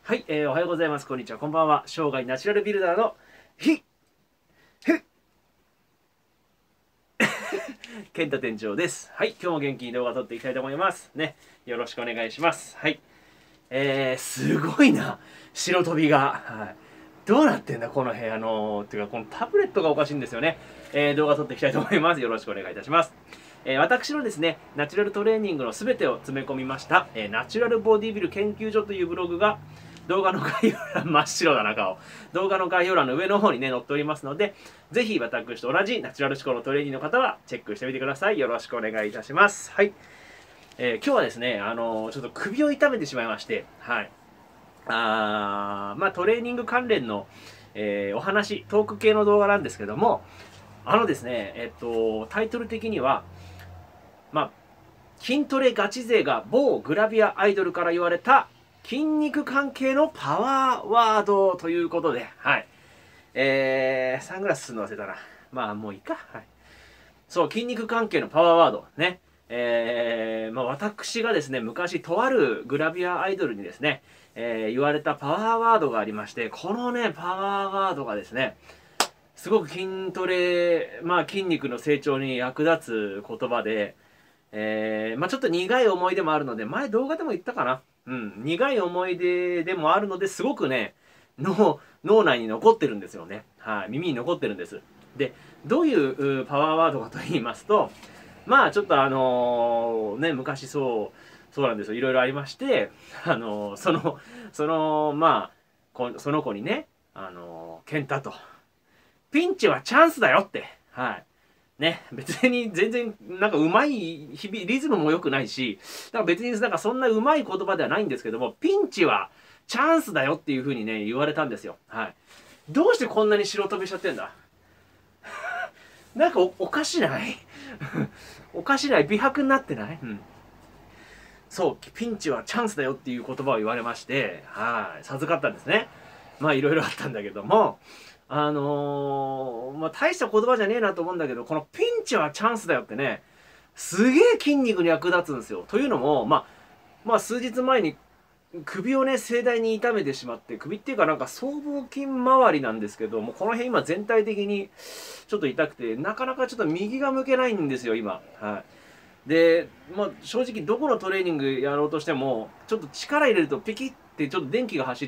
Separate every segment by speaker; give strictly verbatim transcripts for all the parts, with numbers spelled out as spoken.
Speaker 1: はい、えー、おはようございます。こんにちは。こんばんは。生涯ナチュラルビルダーのひ、ふ、健太店長です。はい、今日も元気に動画撮っていきたいと思います。ね、よろしくお願いします。はい。えー、すごいな。白飛びが。はい。どうなってんだ、この部屋の。っていうか、このタブレットがおかしいんですよね。えー、動画撮っていきたいと思います。よろしくお願いいたします。えー、私のですね、ナチュラルトレーニングのすべてを詰め込みました、えー、ナチュラルボディビル研究所というブログが、動画の概要欄、真っ白だな顔。動画の概要欄の上の方にね、載っておりますので、ぜひ私と同じナチュラル思考のトレーニングの方はチェックしてみてください。よろしくお願いいたします。はい。えー、今日はですね、あのー、ちょっと首を痛めてしまいまして、はい。あー、まあトレーニング関連の、えー、お話、トーク系の動画なんですけども、あのですね、えっと、タイトル的には、まあ、筋トレガチ勢が某グラビアアイドルから言われた筋肉関係のパワーワードということで、はい。えー、サングラスするの忘れたな。まあ、もういいか。はい。そう、筋肉関係のパワーワード。ね。えー、まあ、私がですね、昔、とあるグラビアアイドルにですね、えー、言われたパワーワードがありまして、このね、パワーワードがですね、すごく筋トレ、まあ、筋肉の成長に役立つ言葉で、えー、まあちょっと苦い思い出もあるので、前動画でも言ったかな。うん、苦い思い出でもあるので、すごくね、脳、脳内に残ってるんですよね。はい、耳に残ってるんです。で、どういうパワーワードかと言いますと、まあちょっとあのーね、昔そう、そうなんですよ。いろいろありまして、あのーその、その、まあ、こその子にね、あのー、健太と、ピンチはチャンスだよって、はい。ね、別に全然なんかうまい日々リズムも良くないし、だから別になんかそんなうまい言葉ではないんですけども、ピンチはチャンスだよっていう風にね言われたんですよ。はい。どうしてこんなに白飛びしちゃってんだ。なんか お, おかしないおかしない美白になってない、うん、そうピンチはチャンスだよっていう言葉を言われまして、はい授かったんですね。まあいろいろあったんだけども、あのー、まあ大した言葉じゃねえなと思うんだけど、このピンチはチャンスだよってね、すげえ筋肉に役立つんですよ。というのも、まあ、まあ数日前に首をね盛大に痛めてしまって、首っていうかなんか僧帽筋周りなんですけども、この辺今全体的にちょっと痛くて、なかなかちょっと右が向けないんですよ今。はい。で、まあ、正直どこのトレーニングやろうとしてもちょっと力入れるとピキッてちょっと電気が走って、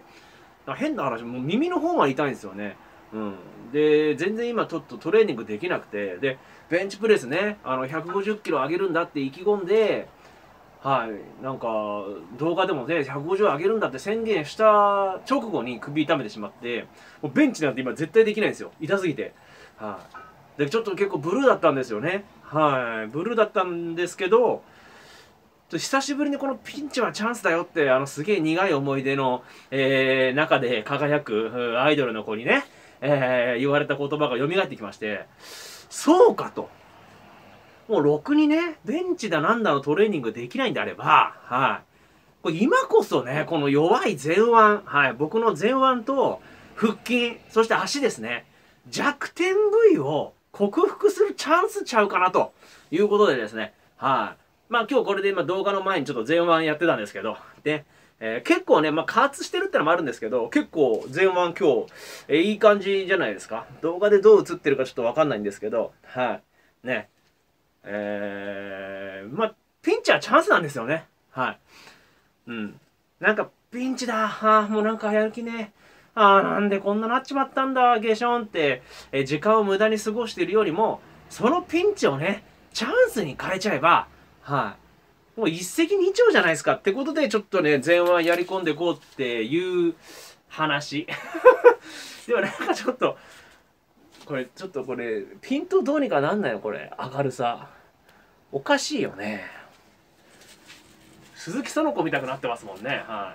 Speaker 1: 変な話、もう耳の方まで痛いんですよね。うん、で全然今ちょっとトレーニングできなくて、でベンチプレスね、あのひゃくごじゅっキロ上げるんだって意気込んで、はいなんか動画でもねひゃくごじゅう上げるんだって宣言した直後に首痛めてしまって、もうベンチなんて今絶対できないんですよ、痛すぎて。はいでちょっと結構ブルーだったんですよね。はいブルーだったんですけど、久しぶりにこのピンチはチャンスだよって、あのすげえ苦い思い出の、えー、中で輝くアイドルの子にね、えー、言われた言葉が蘇ってきまして、そうかと。もうろくにね、ベンチだなんだのトレーニングできないんであれば、はい。これ今こそね、この弱い前腕、はい、僕の前腕と腹筋、そして足ですね、弱点部位を克服するチャンスちゃうかなということでですね、はい。まあ今日これで今動画の前にちょっと前腕やってたんですけど、で、えー、結構ね、まあ加圧してるってのもあるんですけど、結構前腕今日、えー、いい感じじゃないですか。動画でどう映ってるかちょっとわかんないんですけど、はい。ね。えー、まあ、ピンチはチャンスなんですよね。はい。うん。なんか、ピンチだ。ああ、もうなんかやる気ね。ああ、なんでこんななっちまったんだ、ゲションって、え時間を無駄に過ごしているよりも、そのピンチをね、チャンスに変えちゃえば、はい。もう一石二鳥じゃないですかってことで、ちょっとね、前腕やり込んでいこうっていう話。でもなんかちょっと、これ、ちょっとこれ、ピントどうにかなんないのこれ、明るさ。おかしいよね。鈴木園子見たくなってますもんね。はい。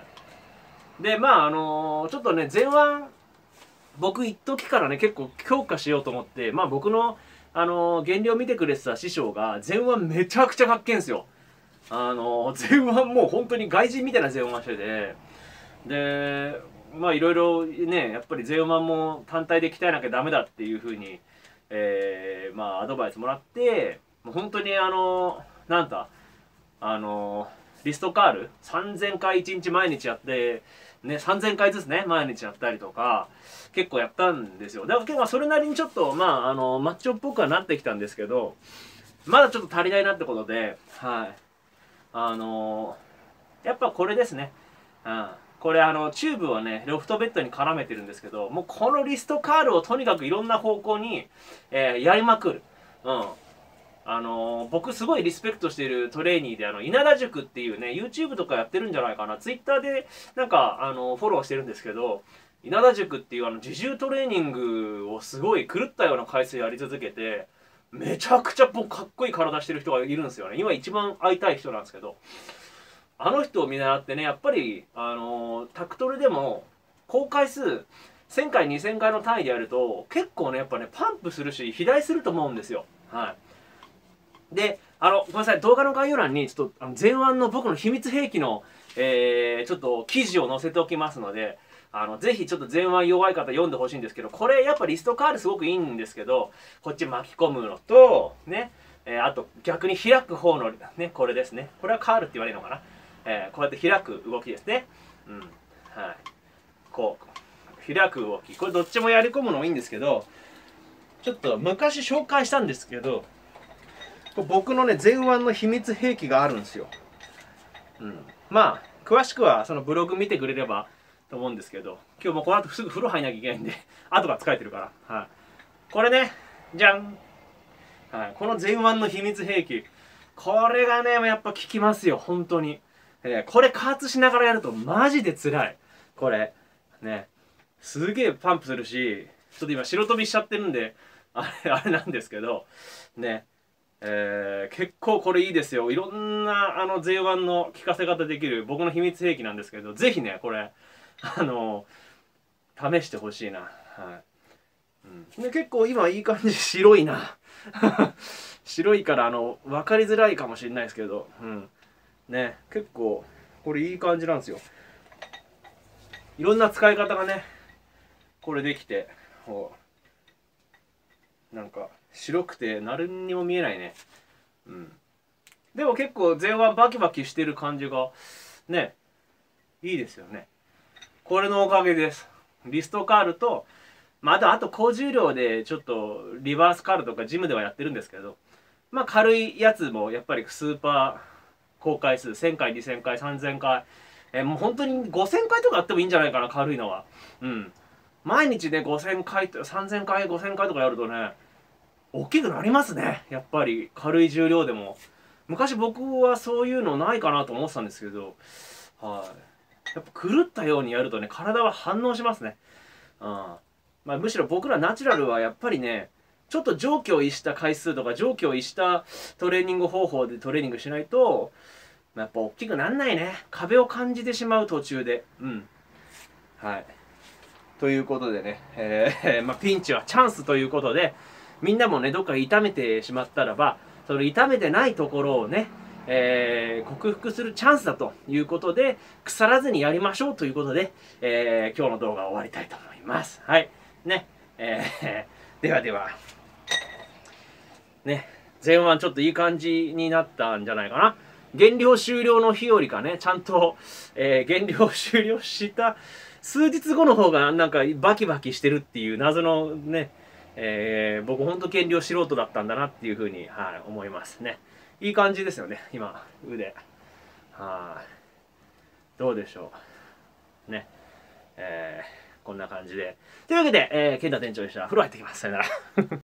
Speaker 1: で、まあ、あのー、ちょっとね、前腕、僕、一時からね、結構強化しようと思って、まあ、僕の、あのー、減量見てくれてた師匠が、前腕めちゃくちゃかっけんすよ。あのー、前腕もう本当に外人みたいな前腕してて、で、まあ、いろいろね、やっぱり前腕も単体で鍛えなきゃダメだっていうふうに、えー、まあ、アドバイスもらって、もう本当にあのー、なんだ、あのリストカールさんぜんかいいちにち毎日やってね、さんぜんかいずつね毎日やったりとか結構やったんですよ。だから結構それなりにちょっとまああのマッチョっぽくはなってきたんですけど、まだちょっと足りないなってことで、はいあのー、やっぱこれですね。うん、これあのチューブをねロフトベッドに絡めてるんですけど、もうこのリストカールをとにかくいろんな方向に、えー、やりまくる。うんあのー、僕すごいリスペクトしているトレーニーであの稲田塾っていうね YouTube とかやってるんじゃないかな、 Twitter でなんかあのフォローしてるんですけど、稲田塾っていうあの自重トレーニングをすごい狂ったような回数やり続けて、めちゃくちゃかっこいい体してる人がいるんですよね。今一番会いたい人なんですけど、あの人を見習ってね、やっぱりあのー、タクトレでも高回数せんかいにせんかいの単位でやると結構ねやっぱねパンプするし肥大すると思うんですよ。はいで、あの、ごめんなさい、動画の概要欄に、ちょっと、あの前腕の僕の秘密兵器の、えー、ちょっと記事を載せておきますので、あの、ぜひちょっと前腕弱い方読んでほしいんですけど、これやっぱリストカールすごくいいんですけど、こっち巻き込むのと、ね、えー、あと逆に開く方の、ね、これですね。これはカールって言われるのかな。えー、こうやって開く動きですね。うん。はい。こう、開く動き。これどっちもやり込むのもいいんですけど、ちょっと昔紹介したんですけど、僕のね前腕の秘密兵器があるんですよ。うん、まあ詳しくはそのブログ見てくれればと思うんですけど、今日もこの後すぐ風呂入んなきゃいけないんで後が疲れてるから、はい、これねじゃん、はい、この前腕の秘密兵器、これがねやっぱ効きますよ本当に、えー、これ加圧しながらやるとマジで辛い。これねすげえパンプするし、ちょっと今白飛びしちゃってるんであれあれなんですけどね、えー、結構これいいですよ。いろんなあの前腕の効かせ方できる僕の秘密兵器なんですけど、ぜひねこれあの試してほしいな。はい、うん、で結構今いい感じ白いな白いからあの分かりづらいかもしれないですけど、うん、ね結構これいい感じなんですよ。いろんな使い方がねこれできて、こうなんか白くて何にも見えないね。うん、でも結構前腕バキバキしてる感じがねいいですよね。これのおかげです。リストカールと、まあ、あとあと高重量でちょっとリバースカールとかジムではやってるんですけど、まあ軽いやつもやっぱりスーパー高回数せんかいにせんかいさんぜんかい、えもう本当にごせんかいとかやってもいいんじゃないかな、軽いのは。うん毎日ねごせんかいさんぜんかいごせんかいとかやるとね大きくなりますね、やっぱり軽い重量でも。昔僕はそういうのないかなと思ってたんですけど、はい、やっぱ狂ったようにやるとね体は反応しますね。うんまあ、むしろ僕らナチュラルはやっぱりねちょっと常軌を逸した回数とか常軌を逸したトレーニング方法でトレーニングしないとやっぱ大きくなんないね。壁を感じてしまう途中で。うんはいということでね、えーまあ、ピンチはチャンスということで、みんなもねどっか痛めてしまったらばその痛めてないところをね、えー、克服するチャンスだということで腐らずにやりましょうということで、えー、今日の動画を終わりたいと思います。はいね、えー、ではではね前腕ちょっといい感じになったんじゃないかな。減量終了の日よりかねちゃんと、えー、減量終了した数日後の方がなんかバキバキしてるっていう謎のね、えー、僕ほんと減量素人だったんだなっていうふうに、はい、思いますね。いい感じですよね今腕。はい、どうでしょうね、えー、こんな感じでというわけで、えー、健太店長でした。風呂入ってきます。さよなら